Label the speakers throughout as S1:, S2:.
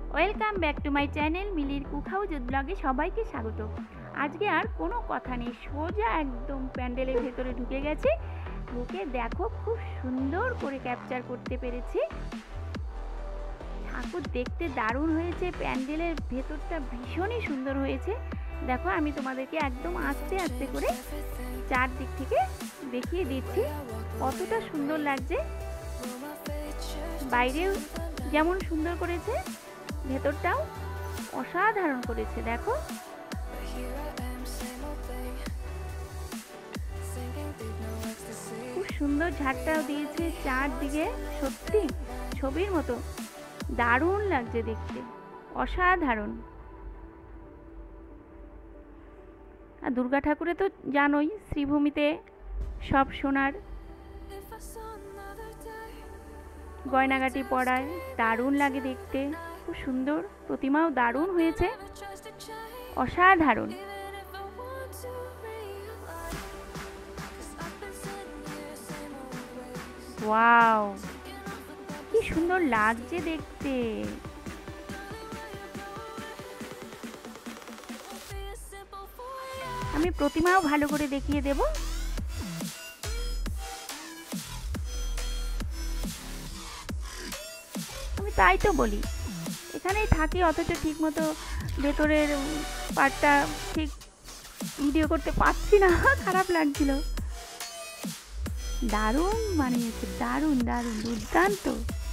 S1: Welcome back to my channel মিলির cook house ব্লগে সবাইকে স্বাগত। আজকে আর কোনো কথা নেই, সোজা একদম প্যান্ডেলের ভেতরে ঢুকে গেছি। ঢুকে দেখো খুব সুন্দর করে ক্যাপচার করতে পেরেছি। ঠাকুর দেখতে দারুণ হয়েছে, প্যান্ডেলের ভেতরটা ভীষণই সুন্দর হয়েছে। দেখো আমি তোমাদেরকে একদম আস্তে আস্তে করে চারদিক থেকে দেখিয়ে দিচ্ছি কতটা সুন্দর লাগছে। বাইরেও যেমন সুন্দর করেছে, ভেতরটাও অসাধারণ করেছে। দেখো খুব সুন্দর ঝাড়টাও দিয়েছে চারদিকে, সত্যি ছবির মতো দারুণ লাগছে দেখতে, অসাধারণ। আর দুর্গা ঠাকুরে তো জানোই শ্রীভূমিতে সব সোনার গয়নাগাটি পরায়, দারুণ লাগে দেখতে, খুব সুন্দর। প্রতিমাও দারুণ হয়েছে, অসাধারণ। ওয়াও, কি সুন্দর লাগছে দেখতে। আমি প্রতিমাও ভালো করে দেখিয়ে দেব। আমি তাই তো বলি, এখানেই থাকি অথচ ঠিক মতো ভেতরের পার্টটা ঠিক ভিডিও করতে পারছি না, খারাপ লাগছিল। দারুণ বানিয়েছে, দারুণ দারুণ দুর্দান্ত।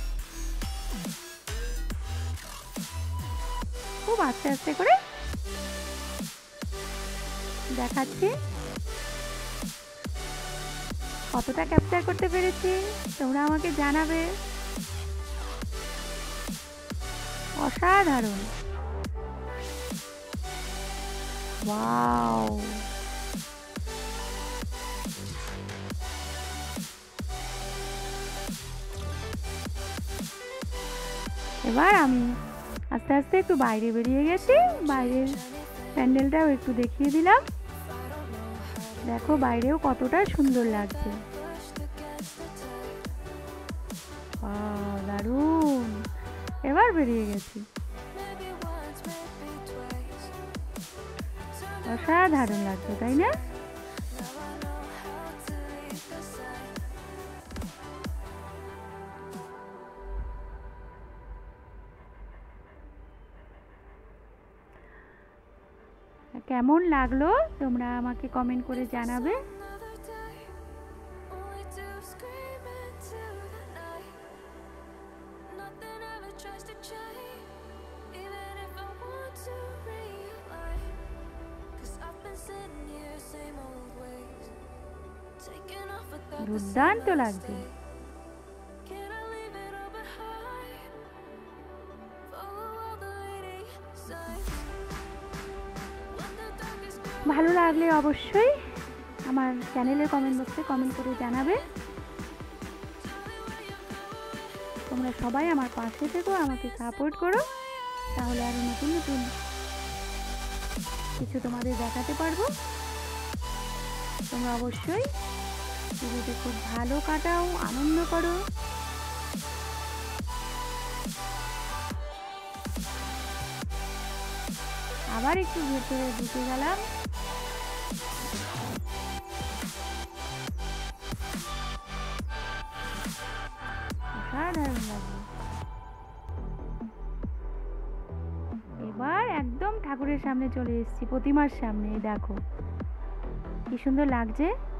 S1: খুব আস্তে আস্তে করে দেখাচ্ছি কতটা ক্যাপচার করতে পেরেছি, তোমরা আমাকে জানাবে। অসাধারণ, ওয়াও। এবার আমি আস্তে আস্তে একটু বাইরে বেরিয়ে গেছি, বাইরের প্যান্ডেলটাও একটু দেখিয়ে দিলাম। দেখো বাইরেও কতটা সুন্দর লাগছে, দারুণ। এবার বেরিয়ে গেছি, অসাধারণ লাগছে, তাই না? কেমন লাগলো তোমরা আমাকে কমেন্ট করে জানাবে। দুর্দান্ত লাগছে। ভালো লাগলে অবশ্যই আমার চ্যানেলের কমেন্ট বক্সে কমেন্ট করে জানাবে। তোমরা সবাই আমার পাশে থেকো, আমাকে সাপোর্ট করো, তাহলে আরো নতুন নতুন কিছু তোমাদের দেখাতে পারবো। তোমরা অবশ্যই পুজোতে খুব ভালো কাটাও, আনন্দ করো। আবার একটু ভেতরে ঢুকে গেলাম। অসাধারণ লাগলো। এবার একদম ঠাকুরের সামনে চলে এসেছি, প্রতিমার সামনে। দেখো কি সুন্দর লাগছে।